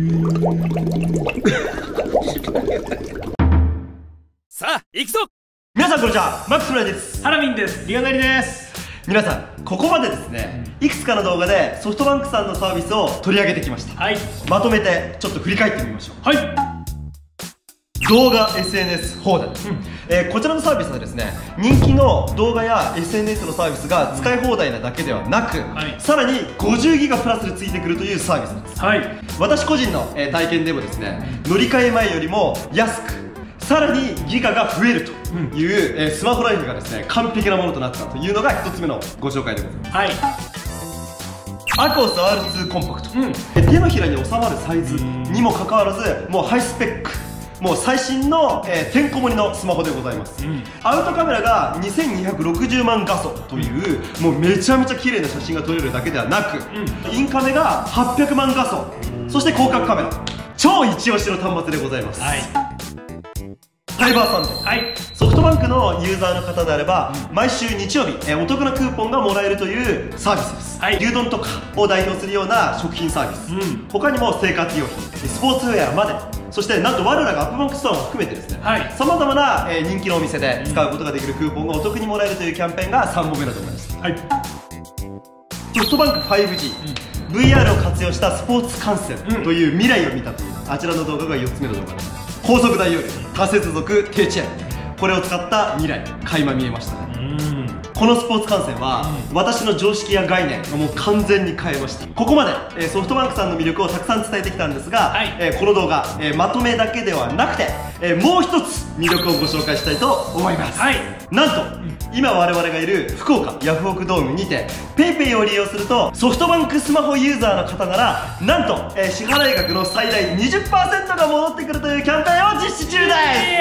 さあ行くぞ。 皆さんこんにちは、マックス村です。 ハラミンです。 リオナリです。皆さんここまでですね、いくつかの動画でソフトバンクさんのサービスを取り上げてきました。 はい。 まとめてちょっと振り返ってみましょう。 はい。 動画 SNS 放題、こちらのサービスはですね、人気の動画や SNS のサービスが使い放題なだけではなく、さらに50ギガプラスでついてくるというサービスなんです。 はい。 私個人の体験でもですね、乗り換え前よりも安く、さらにギガが増えるという、スマホライフがですね、完璧なものとなったというのが1つ目のご紹介でございます。 はい。 アコース R2 コンパクト、手のひらに収まるサイズにもかかわらず、もうハイスペック、もう最新の、てんこ盛りのスマホでございます。アウトカメラが2260万画素という、もうめちゃめちゃ綺麗な写真が撮れるだけではなく、インカメが800万画素、そして広角カメラ、超一押しの端末でございます。 はい。 サイバーサンデー、 はい。 ソフトバンクのユーザーの方であれば毎週日曜日、お得なクーポンがもらえるというサービスです。 はい。 牛丼とかを代表するような食品サービス、他にも生活用品、スポーツウェアまで、そしてなんと我らがアップバンクストアも含めてですね、さまざまな人気のお店で使うことができるクーポンがお得にもらえるというキャンペーンが3本目だと思います。はい。ソフトバンク 5G、VR を活用したスポーツ観戦という未来を見たという、あちらの動画が4つ目の動画です。高速大容量、多接続、低遅延、これを使った未来、垣間見えましたね。このスポーツ観戦は、私の常識や概念をもう完全に変えました。ここまで、ソフトバンクさんの魅力をたくさん伝えてきたんですが、この動画、まとめだけではなくて、もう一つ魅力をご紹介したいと思います。なんと、今我々がいる福岡ヤフオクドームにて PayPay を利用すると、ソフトバンクスマホユーザーの方ならなんと、支払額の最大 20% が戻ってくるというキャンペーンを実施中です。とんで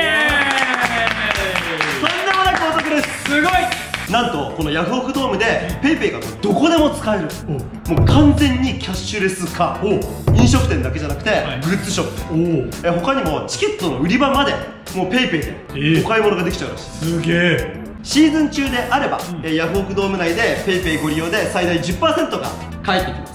もなくお得です。すごい。なんとこのヤフオクドームで PayPay がもうどこでも使える、もう完全にキャッシュレス化、飲食店だけじゃなくて、グッズショップ、他にもチケットの売り場までもう PayPay でお買い物ができちゃうらしい。すげえ。シーズン中であれば、ヤフオクドーム内で PayPay ご利用で最大 10% が返ってきます。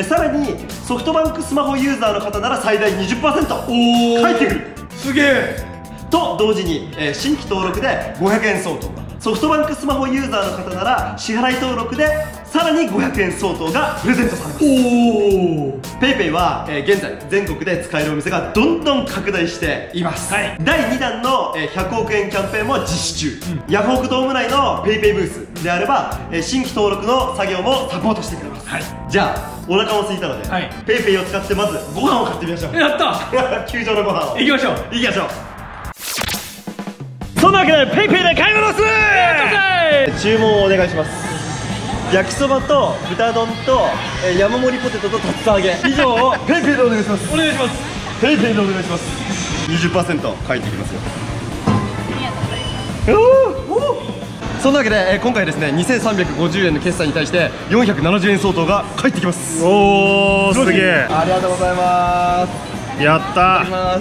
さらにソフトバンクスマホユーザーの方なら最大 20% 返ってくる。すげえ。と同時に、新規登録で500円相当が、ソフトバンクスマホユーザーの方なら支払い登録でさらに500円相当がプレゼントされます。PayPay は、現在全国で使えるお店がどんどん拡大しています。第2弾の、100億円キャンペーンも実施中、ヤフオクドーム内の PayPay ブースであれば、新規登録の作業もサポートしてくれます。じゃあお腹も空いたので、PayPay を使ってまずご飯を買ってみましょう。やった球場のご飯を行きましょう。行きましょう。そんなわけで PayPay で買い物する。注文をお願いします。焼きそばと豚丼と、山盛りポテトと竜田揚げ以上を PayPay でお願いします。お願いします。 PayPay でお願いします。 20% 返ってきますよ。そんなわけで、今回ですね2350円の決済に対して470円相当が返ってきます。おー、すげえ。ありがとうございます。やった。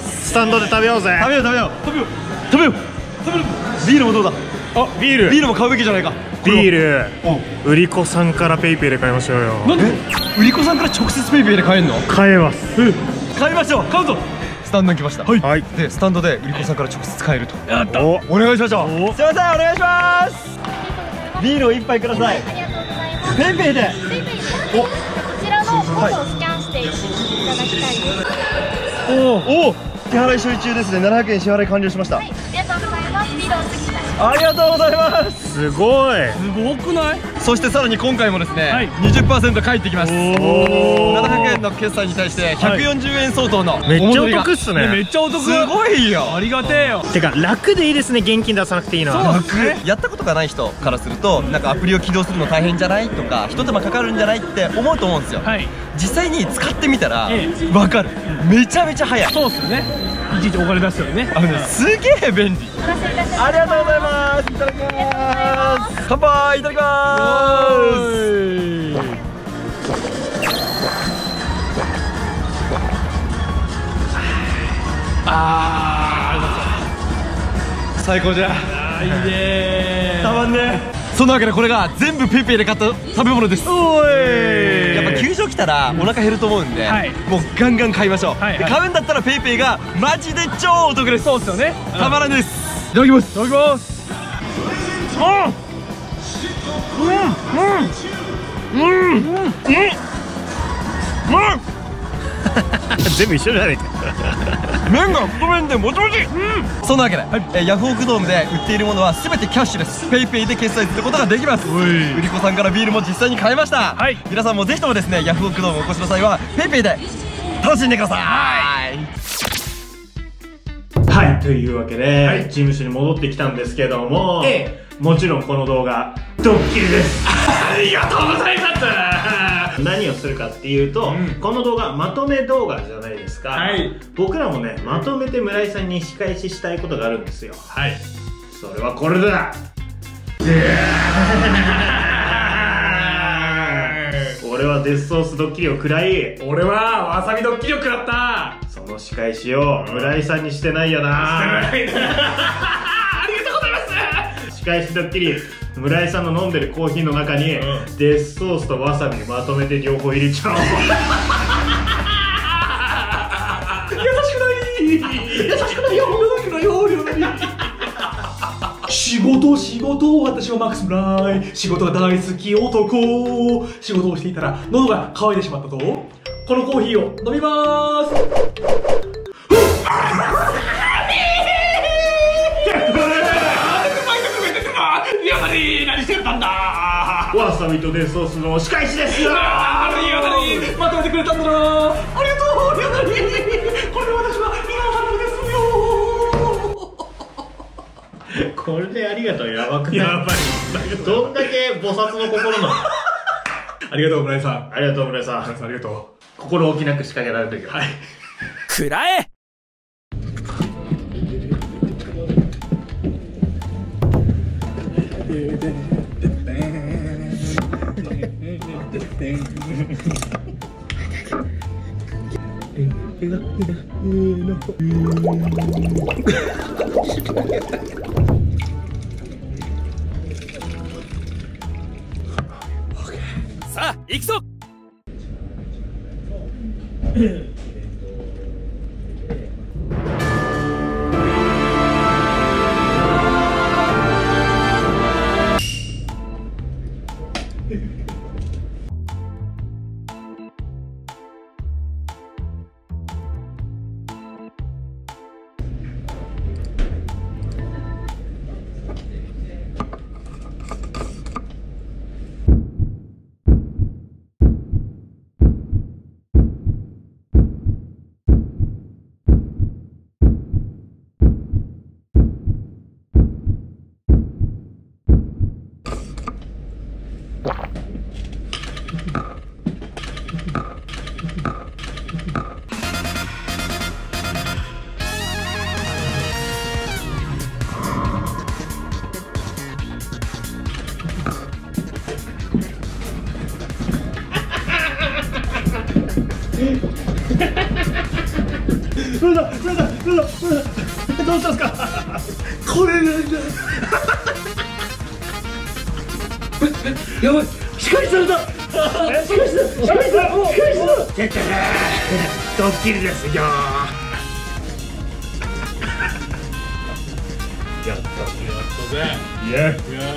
スタンドで食べようぜ。食べよう食べよう食べよう食べよう。ビールもどうだ。あ、ビールも買うべきじゃないか。 ビール売り子さんから PayPay で買いましょうよ。 なんで売り子さんから直接 PayPay で買えるの。 買えます。 買いましょう。買うぞ。スタンドに来ました。はい。でスタンドで売り子さんから直接買えると。やった。お願いしましょう。すいません、お願いします。ビールを一杯ください。 ありがとうございます。 PayPay で。 こちらのコードをスキャンしていただきたいです。 おお、支払い処理中ですね。700円支払い完了しました。はい、 ありがとうございます。ビールをお次したい。 ありがとうございます。 すごい。 すごくない？ そしてさらに今回もですね、20% 返ってきます。700円の決済に対して140円相当のめっちゃお得っすね。 めっちゃお得。 すごいよ。 ありがてえよ。 てか楽でいいですね。現金出さなくていいのは楽。やったことがない人からすると、なんかアプリを起動するの大変じゃないとか、ひと手間かかるんじゃないって思うと思うんですよ。実際に使ってみたらわかる。めちゃめちゃ早い。 そうっすよね。いちいちお金出すよね。 すげえ便利。ありがとうございます。いただきます。乾杯。いただきます。最高じゃ。いいね。たまんね。 そんなわけでこれが全部ペイペイで買った食べ物です。 おい。 やっぱ球場来たらお腹減ると思うんで、 はいもうガンガン買いましょう。 はいはいで買うんだったらペイペイがマジで超お得です。 そうですよね。 たまらんです。 いただきます。いただきます。 全部一緒じゃないか。 麺が太麺でもちもち。そんなわけで、ヤフオクドームで売っているものは全てキャッシュレス、ペイペイで決済することができます。売り子さんからビールも実際に買えました。 はい皆さんもぜひともですね、ヤフオクドームお越しの際はペイペイで楽しんでください。 はい、というわけで、事務所に戻ってきたんですけども、もちろんこの動画ドッキリです。 ありがとうございます。 何をするかっていうと、この動画まとめ動画じゃないですか。 はい。 僕らもね、まとめて村井さんに仕返ししたいことがあるんですよ。 はい。 それはこれだ。俺はデスソースドッキリを食らい、 俺はわさびドッキリを食らった。 その仕返しを村井さんにしてないよな。 ありがとうございます。 仕返しドッキリ、村井さんの飲んでるコーヒーの中に、デスソースとわさびまとめて両方入れちゃおう。 仕事、私はマックス・ブライ。仕事が大好き男。仕事をしていたら喉が渇いてしまったと。このコーヒーを飲みまーす。何してたんだ。 わさびとデスソースの仕返しですよ。 まとめてくれたんだな。ありがとうリアナリー。これで私はミラーファンですよ。 これでありがとうやばくない？やばい。どんだけ菩薩の心なの？ ありがとう村井さん。 ありがとう村井さん。 ありがと心置きなく仕掛けられてるよ。 はい。 くらえ。さあ行くぞ。 どうしたんですか？ これなんだ。やばい。仕返しされた。仕返しだ。仕返しだ。 ドッキリですよ。やったぜ。イエー。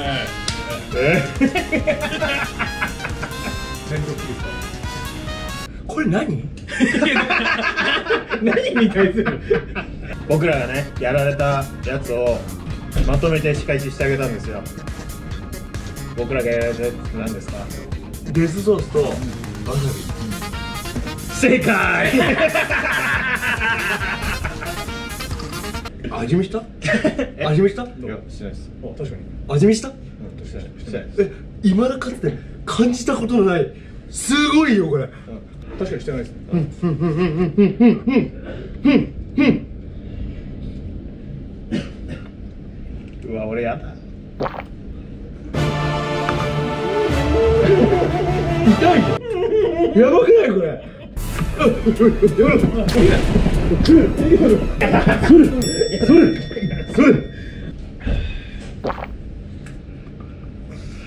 これ何？何に対する？ 僕らがねやられたやつをまとめて仕返ししてあげたんですよ。僕らがやられたやつ何ですか？ デスソースとわさ正解。 び。味見した？味見した？いやしてないです。 確かに。味見した？ してない。 今だかつて感じたことのないすごいよこれ。 確かにしてないです。うわ俺やだ。 痛いよ。やばくないこれ。それ。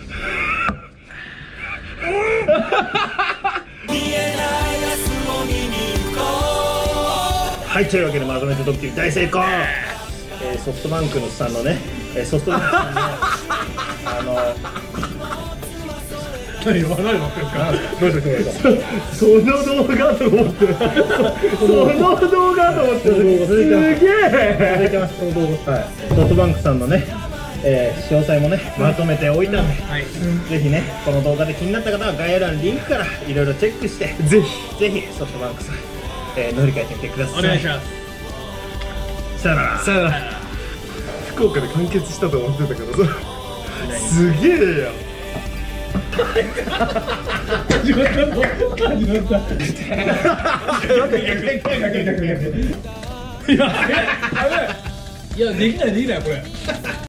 はい、というわけでまとめてドッキリ大成功。ソフトバンクのさんのね、ソフトバンクさんの何を何をですか。 どうしたその動画と思ってその動画と思ってすげえソフトバンクさんのね、詳細もねまとめておいたんで、ぜひねこの動画で気になった方は概要欄リンクからいろいろチェックして、ぜひソフトバンクさん、乗り換えてみてください。 お願いします。 さよなら。 さよなら。福岡で完結したと思ってたけどさ、すげえやん。 始まったぞ。始まった。いや、できないこれ。